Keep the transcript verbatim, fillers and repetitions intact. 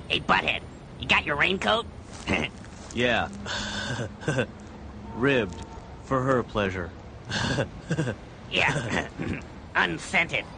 Hey, butthead, you got your raincoat? Yeah. Ribbed. For her pleasure. Yeah. Unscented.